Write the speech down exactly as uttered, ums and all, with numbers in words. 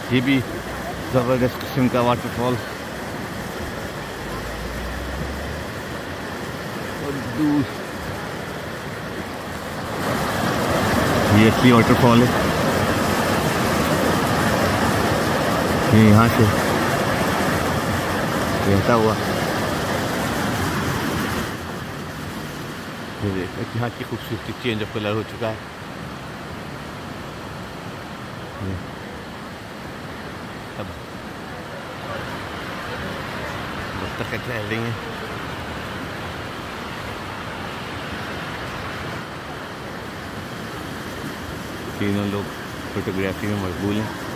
ये भी ज़बरदस्त किस्म का वाटरफॉल। और दूर ये असली वाटरफॉल है। ये यहाँ से बहता हुआ, ये देखो यहाँ की खूबसूरती चेंज ऑफ कलर हो चुका है। अब बत्तख टहल रही हैं। तीनों लोग फोटोग्राफी में मशगूल हैं।